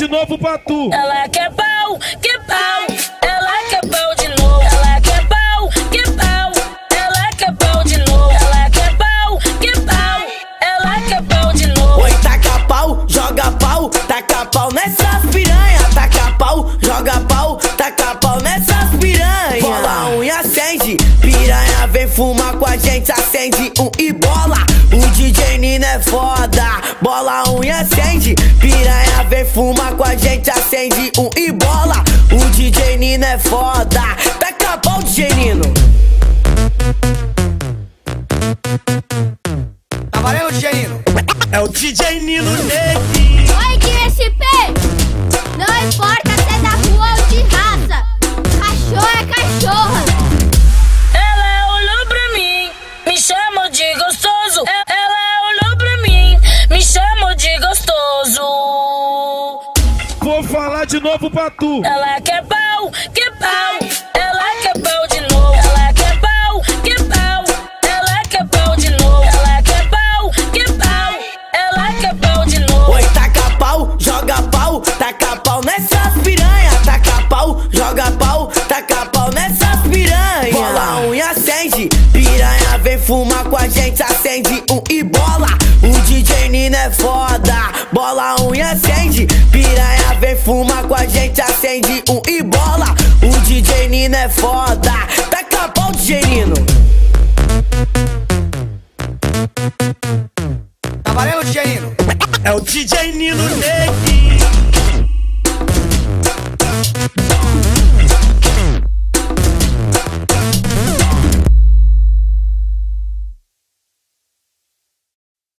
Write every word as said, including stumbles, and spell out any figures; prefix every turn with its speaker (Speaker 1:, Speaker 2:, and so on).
Speaker 1: novo pra tu.
Speaker 2: Ela quer pau, que pau. Ela quer pau de novo. Ela quer pau, que pau. Ela quer pau de novo. Ela quer pau, que pau. Ela quer pau de novo.
Speaker 3: Oi, taca pau, joga pau, taca pau nessas piranha. Taca pau, joga pau, taca pau nessas piranha. Bola, unha, acende, piranha vem fumar com a gente, acende um e bola. O D J Nino é foda. Bola, unha, acende, piranha vem fumar com a gente, acende um e bola. O D J Nino é foda. Taca pau, D J Nino.
Speaker 4: Tá valendo, D J Nino?
Speaker 1: É o D J Nino Neguinho.
Speaker 5: Oi, D S P! Não importa se é da rua ou de raça, cachorro é cachorra.
Speaker 2: Ela olhou pra mim, me chamou de gostoso. E- Ela olhou pra mim, me chamou de gostoso.
Speaker 1: Vou falar de novo pra tu.
Speaker 2: Ela quer pau, que pau. Ela quer pau de novo. Ela quer pau, que pau. Ela quer pau de novo. Ela quer pau, que pau. Ela quer pau de novo.
Speaker 3: Oi, taca pau, joga pau, taca pau nessas piranha. Taca pau, joga pau, taca pau nessas piranha. Bola, unha, acende, piranha vem fumar com a gente, acende um e bola. O D J Nino é foda. Bola, unha, acende, piranha vem fumar com a gente, acende um e bola. O D J Nino é foda. Taca pau, D J Nino.
Speaker 4: Tá valendo, D J Nino?
Speaker 1: É o D J Nino Neguinho.